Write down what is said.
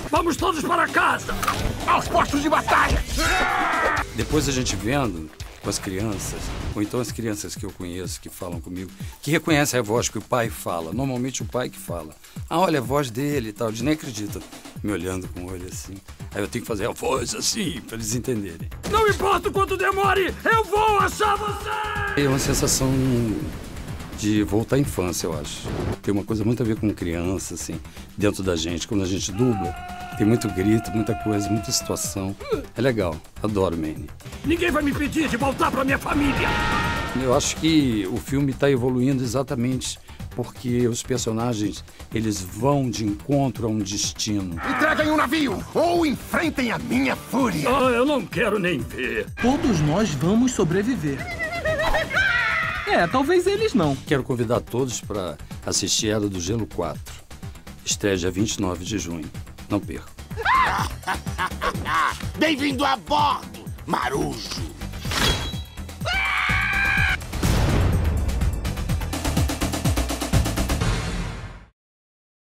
Vamos todos para casa! Aos postos de batalha! Depois a gente vendo com as crianças, ou então as crianças que eu conheço, que falam comigo, que reconhecem a voz que o pai fala. Normalmente o pai que fala. Ah, olha a voz dele e tal. Eles nem acreditam. Me olhando com o olho assim. Aí eu tenho que fazer a voz assim, para eles entenderem. Não importa o quanto demore, eu vou achar você! É uma sensação de voltar à infância, eu acho. Tem uma coisa muito a ver com criança, assim, dentro da gente. Quando a gente dubla, tem muito grito, muita coisa, muita situação. É legal, adoro Manny. Ninguém vai me impedir de voltar para minha família! Eu acho que o filme está evoluindo exatamente porque os personagens, eles vão de encontro a um destino. Entreguem um navio ou enfrentem a minha fúria! Ah, eu não quero nem ver. Todos nós vamos sobreviver. Talvez eles não. Quero convidar todos para assistir Era do Gelo 4. Estreia dia 29 de junho. Não percam. Bem-vindo a bordo, Marujo!